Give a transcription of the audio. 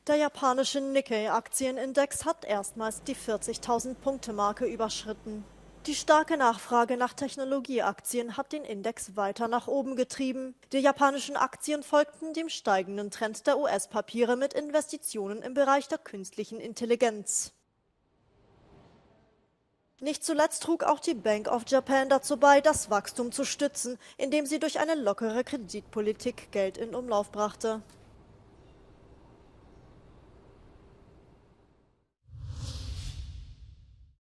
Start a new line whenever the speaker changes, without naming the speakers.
Der japanische Nikkei-Aktienindex hat erstmals die 40.000-Punkte-Marke überschritten. Die starke Nachfrage nach Technologieaktien hat den Index weiter nach oben getrieben. Die japanischen Aktien folgten dem steigenden Trend der US-Papiere mit Investitionen im Bereich der künstlichen Intelligenz. Nicht zuletzt trug auch die Bank of Japan dazu bei, das Wachstum zu stützen, indem sie durch eine lockere Kreditpolitik Geld in Umlauf brachte.